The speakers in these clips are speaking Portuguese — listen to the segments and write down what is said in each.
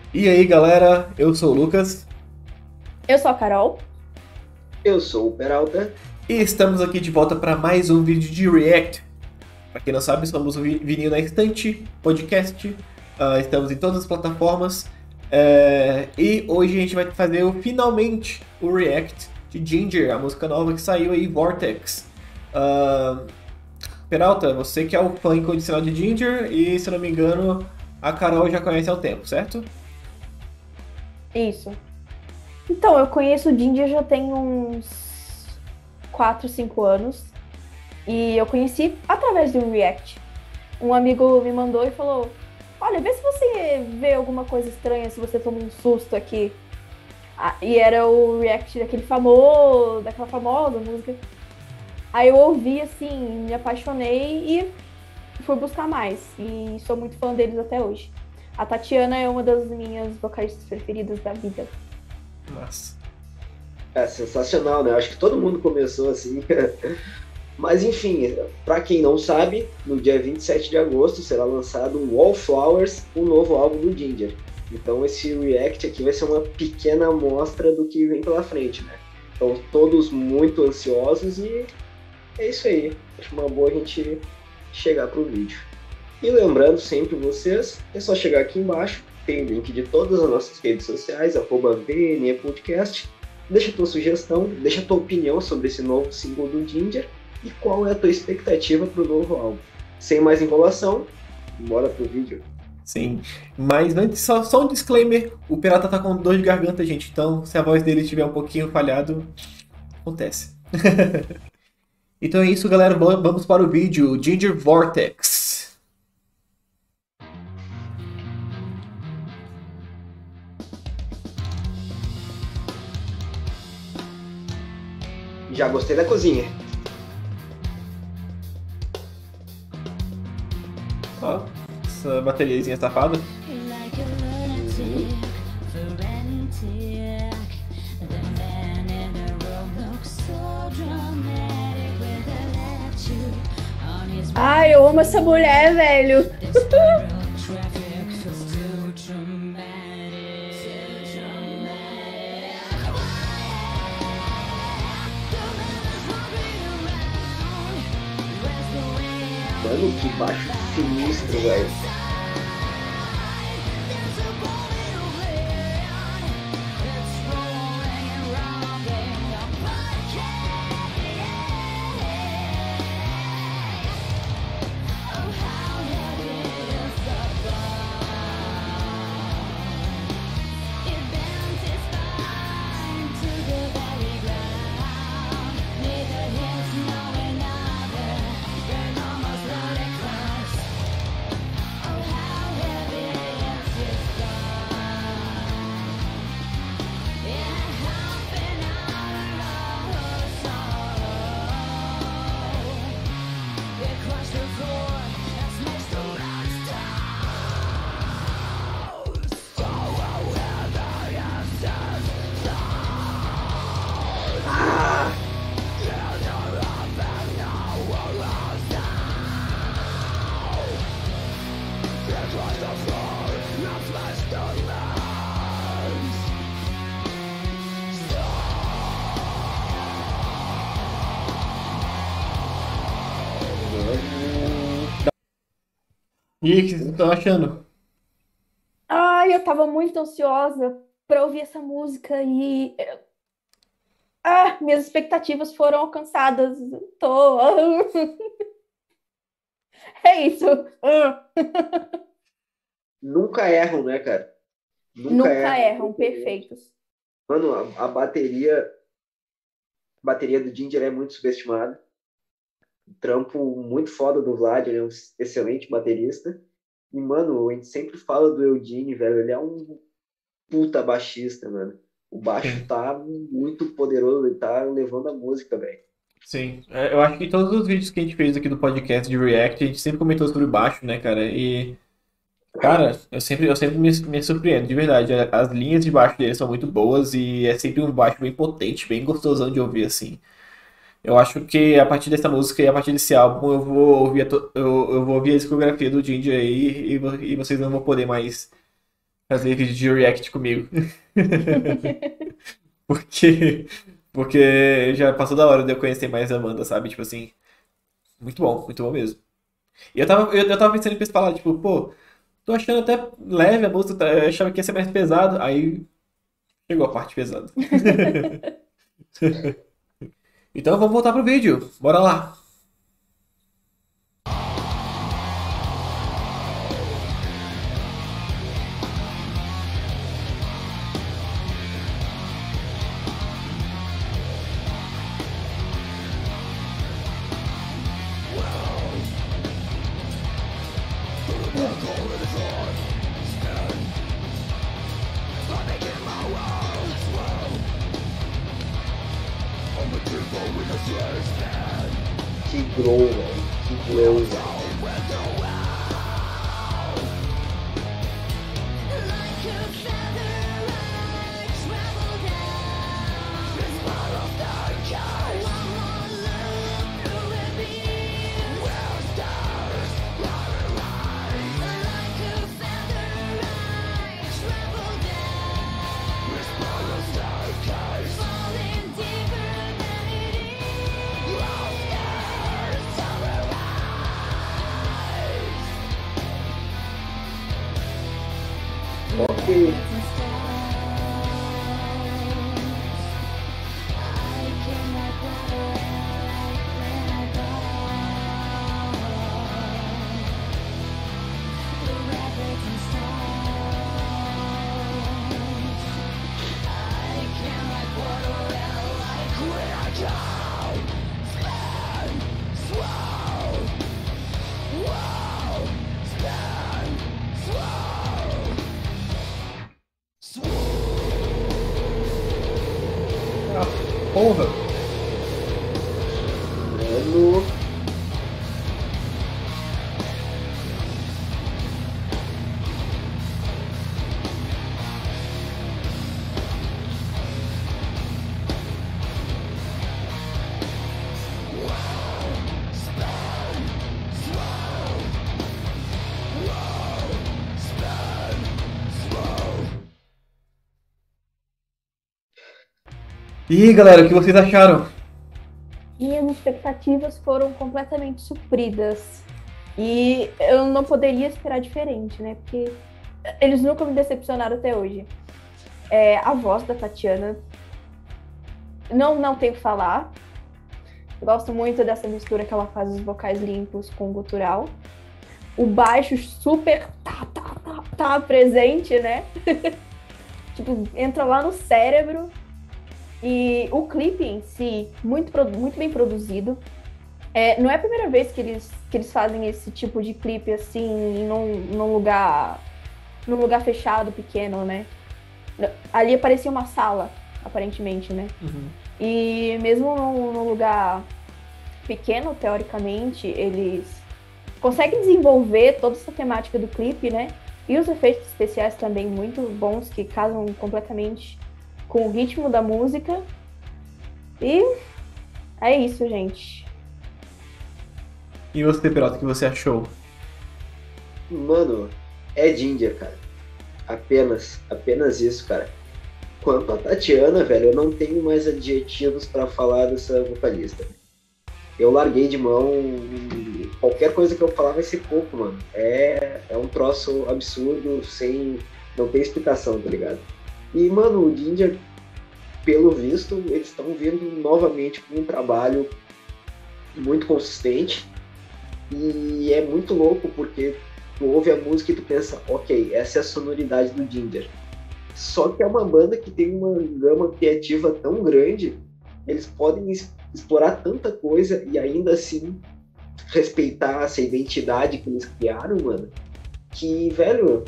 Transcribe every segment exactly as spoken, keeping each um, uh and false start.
E aí, galera, eu sou o Lucas Eu sou a Carol. Eu sou o Peralta. e estamos aqui de volta para mais um vídeo de React. Para quem não sabe, somos o Vinil na Estante podcast, uh, estamos em todas as plataformas é, e hoje a gente vai fazer o, finalmente o React de Ginger, a música nova que saiu aí, Vortex. Uh, Peralta, você que é o fã incondicional de Ginger e, se não me engano, a Carol já conhece há um tempo, certo? Isso. Então, eu conheço o Ginger já tem uns quatro, cinco anos. E eu conheci através de um React. Um amigo me mandou e falou: olha, vê se você vê alguma coisa estranha, se você toma um susto aqui. Ah, e era o React daquele famoso, daquela famosa música. Aí eu ouvi assim, me apaixonei e fui buscar mais. E sou muito fã deles até hoje. A Tatiana é uma das minhas vocalistas preferidas da vida. Nossa. É sensacional, né? Acho que todo mundo começou assim. Mas enfim, para quem não sabe, no dia vinte e sete de agosto será lançado o Wallflowers, o novo álbum do Ginger. Então esse react aqui vai ser uma pequena amostra do que vem pela frente, né? Então todos muito ansiosos e é isso aí. Acho uma boa a gente chegar pro vídeo. E lembrando sempre vocês, é só chegar aqui embaixo, tem o link de todas as nossas redes sociais, arroba V N E Podcast. Deixa a tua sugestão, deixa a tua opinião sobre esse novo single do Ginger e qual é a tua expectativa para o novo álbum. Sem mais enrolação, bora pro vídeo. Sim, mas antes, só, só um disclaimer, o Pirata tá com dor de garganta, gente, então se a voz dele estiver um pouquinho falhado, acontece. Então é isso, galera, vamos para o vídeo, Ginger Vortex. Já gostei da cozinha. Ó, essa bateriazinha safada. Ai, eu amo essa mulher, velho. Mano, que baixo sinistro, velho. E aí, o que vocês estão achando? Ai, eu tava muito ansiosa pra ouvir essa música e ah, minhas expectativas foram alcançadas. Tô. É isso. Nunca erram, né, cara? Nunca, Nunca erram, perfeitos. Mano, a, a bateria a bateria do Ginger é muito subestimada. Trampo muito foda do Vlad, ele é um excelente baterista. E, mano, a gente sempre fala do Eugene, velho, ele é um puta baixista, mano. O baixo Sim. tá muito poderoso, ele tá levando a música, velho. Sim, é, eu acho que todos os vídeos que a gente fez aqui do podcast de React, a gente sempre comentou sobre baixo, né, cara? E, cara, eu sempre, eu sempre me, me surpreendo, de verdade. As linhas de baixo dele são muito boas e é sempre um baixo bem potente, bem gostosão de ouvir, assim. Eu acho que a partir dessa música e a partir desse álbum eu vou ouvir a, to- eu, eu vou ouvir a discografia do Ginger aí e, vo- e vocês não vão poder mais fazer vídeo de react comigo. Porque, porque já passou da hora de eu conhecer mais a Amanda, sabe? Tipo assim, muito bom, muito bom mesmo. E eu tava, eu, eu tava pensando em pra falar, tipo, pô, tô achando até leve a música, tá? Eu achava que ia ser mais pesado, aí chegou a parte pesada. Então vamos voltar pro vídeo, bora lá. Que glow, velho. Que glow, velho. Ok. Porra! Mano. E aí, galera, o que vocês acharam? Minhas expectativas foram completamente supridas. E eu não poderia esperar diferente, né? Porque eles nunca me decepcionaram até hoje. É, a voz da Tatiana, não, não tenho o que falar. Eu gosto muito dessa mistura que ela faz os vocais limpos com o gutural. O baixo super tá, tá, tá, tá presente, né? Tipo, entra lá no cérebro. E o clipe em si, muito, muito bem produzido. É, não é a primeira vez que eles, que eles fazem esse tipo de clipe assim, num, num lugar num lugar fechado, pequeno, né? Ali parecia uma sala, aparentemente, né? Uhum. E mesmo num, num lugar pequeno, teoricamente, eles conseguem desenvolver toda essa temática do clipe, né? E os efeitos especiais também muito bons, que casam completamente com o ritmo da música. E é isso, gente. E você, Peralta, o que você achou? Mano, é Ginger, cara. Apenas, apenas isso, cara. Quanto a Tatiana, velho, eu não tenho mais adjetivos pra falar dessa vocalista. Eu larguei de mão, qualquer coisa que eu falar vai ser pouco, mano. É, é um troço absurdo, sem... não tem explicação, tá ligado? E, mano, o Ginger, pelo visto, eles estão vindo novamente com um trabalho muito consistente. E é muito louco, porque tu ouve a música e tu pensa, ok, essa é a sonoridade do Ginger. Só que é uma banda que tem uma gama criativa tão grande, eles podem explorar tanta coisa e ainda assim respeitar essa identidade que eles criaram, mano. Que, velho,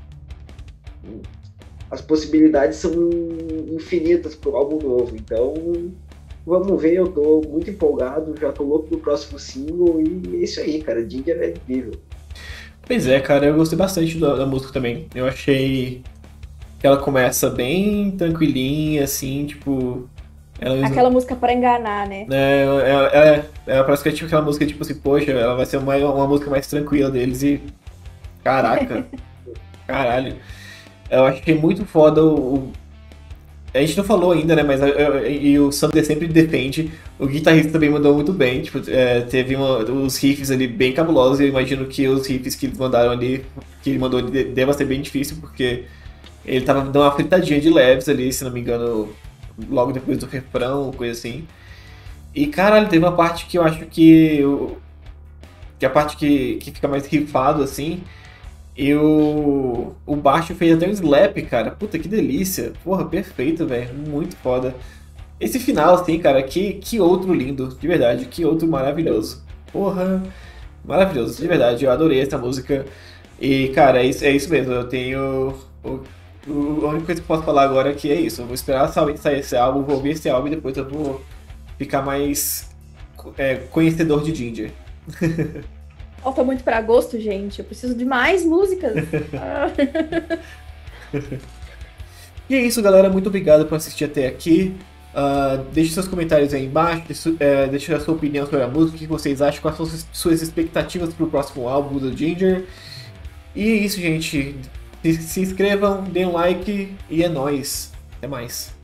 as possibilidades são infinitas pro álbum novo. Então, vamos ver, eu tô muito empolgado, já tô louco pro próximo single e é isso aí, cara. Ginger é incrível. Pois é, cara, eu gostei bastante da, da música também. Eu achei que ela começa bem tranquilinha, assim, tipo... Ela Aquela música pra enganar, né? É, é, é, é, parece que é tipo aquela música, tipo assim, poxa, ela vai ser uma, uma música mais tranquila deles e... Caraca, caralho. Eu achei muito foda o, o- a gente não falou ainda, né? Mas eu- eu- e o Sander sempre defende. O guitarrista também mandou muito bem. Tipo, é, teve uma- os riffs ali bem cabulosos. E eu imagino que os riffs que eles mandaram ali, que ele mandou, de- deva ser bem difícil, porque ele tava dando uma fritadinha de leves ali, se não me engano, logo depois do refrão, coisa assim. E caralho, teve uma parte que eu acho que. o- que a parte que, que fica mais rifado assim. E o, o baixo fez até um slap, cara. Puta que delícia. Porra, perfeito, velho. Muito foda. Esse final, assim, cara, que, que outro lindo, de verdade. Que outro maravilhoso. Porra, maravilhoso, de verdade. Eu adorei essa música. E, cara, é isso, é isso mesmo. Eu tenho. O, o- a única coisa que eu posso falar agora é que é isso. Eu vou esperar sair sair esse álbum, vou ouvir esse álbum e depois eu vou ficar mais é, conhecedor de Ginger. Falta muito pra agosto, gente. Eu preciso de mais músicas. Ah. E é isso, galera. Muito obrigado por assistir até aqui. Ah, deixe seus comentários aí embaixo. Deixe, é, deixe a sua opinião sobre a música. O que vocês acham? Quais são as suas expectativas para o próximo álbum do Ginger? E é isso, gente. Se, se inscrevam, deem um like e é nóis. Até mais.